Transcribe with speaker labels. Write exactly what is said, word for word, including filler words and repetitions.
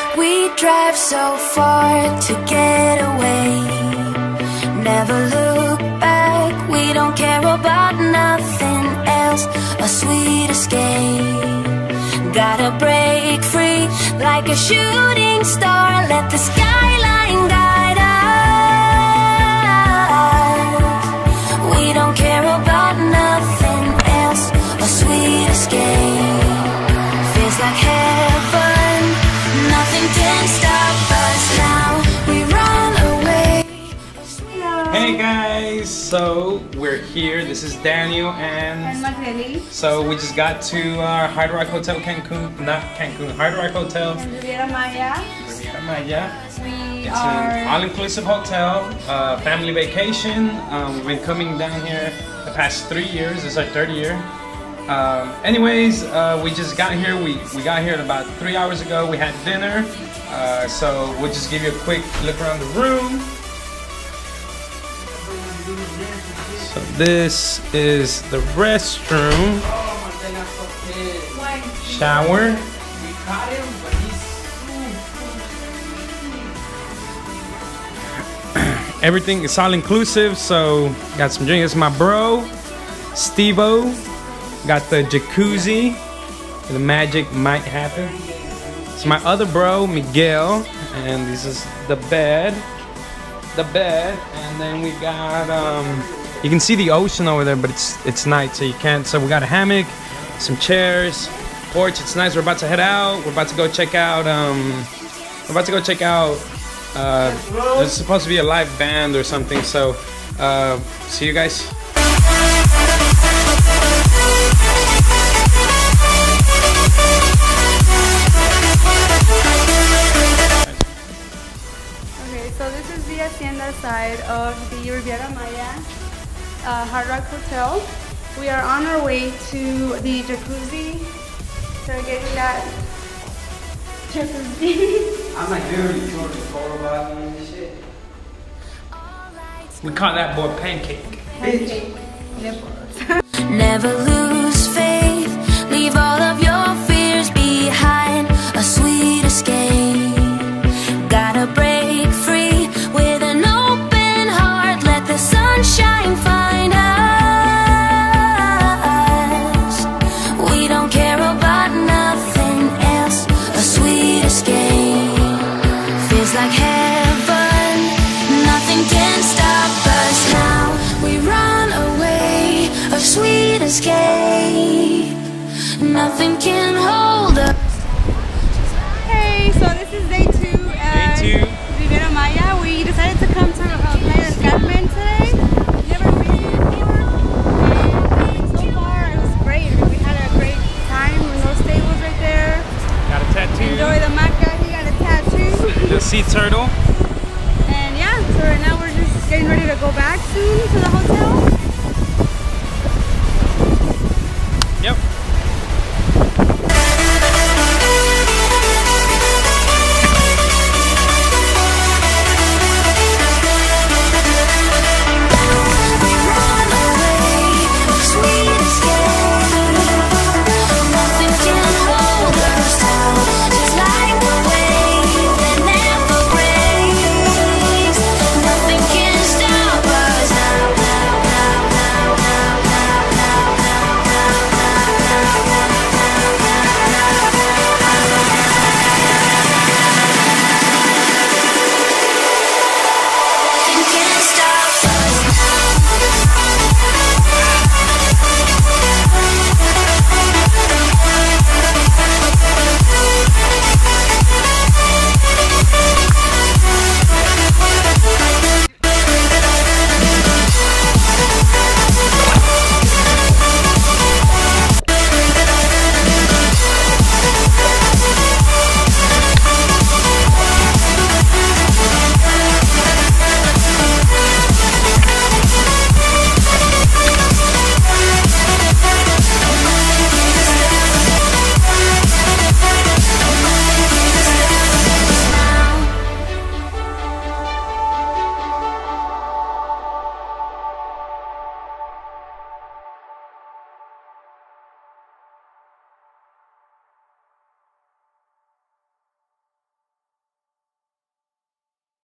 Speaker 1: We drive so far to get away, never look back, we don't care about nothing else. A sweet escape, gotta break free like a shooting star. Let the skyline guide us. We don't care about nothing else. A sweet escape feels like heaven. Nothing can stop us now. We run away.
Speaker 2: Hey guys, so we're here. This is Daniel and
Speaker 3: And Marceli.
Speaker 2: so we just got to our Hard Rock Hotel Cancun, not Cancun, Hard Rock Hotel
Speaker 3: And Riviera Maya.
Speaker 2: Riviera Maya.
Speaker 3: We
Speaker 2: It's
Speaker 3: are.
Speaker 2: an all-inclusive hotel, uh, family vacation. Um, we've been coming down here the past three years. This is our third year. Um, anyways, uh, we just got here. We, we got here about three hours ago. We had dinner. Uh, so we'll just give you a quick look around the room. So this is the restroom. Shower. Everything is all inclusive, so got some drinks. This is my bro, Steve-O. Got the jacuzzi. The magic might happen. It's my other bro, Miguel, and this is the bed. The bed, and then we got um. You can see the ocean over there, but it's it's night, so you can't. So we got a hammock, some chairs, porch. It's nice. We're about to head out. We're about to go check out. Um, we're about to go check out. Uh, there's supposed to be a live band or something. So, uh, see you guys.
Speaker 3: Okay, so this is the Hacienda side of the Riviera Maya uh, Hard Rock Hotel. We are on our way to the jacuzzi. So we're getting that jacuzzi.
Speaker 2: I'm like, dude, you want to photo about me and shit? We call that boy pancake.
Speaker 3: Pancake nipples.
Speaker 1: Never lose faith, leave all of your fears behind. A sweet escape, gotta break free with an open heart. Let the sunshine find us. We don't care about nothing else. A sweet escape feels like heaven. Nothing can stop us now. We run away. A sweet escape. Nothing can hold us.
Speaker 3: Hey, so this is day two at
Speaker 2: Day two.
Speaker 3: Riviera Maya. We decided to come to uh, Playa del Carmen today. Never been here before. And so far, it was great. We had a great time with those tables right there.
Speaker 2: Got a tattoo.
Speaker 3: Enjoy the maca. He got a tattoo.
Speaker 2: The sea turtle.
Speaker 3: And yeah, so right now we're just getting ready to go back soon to the hotel.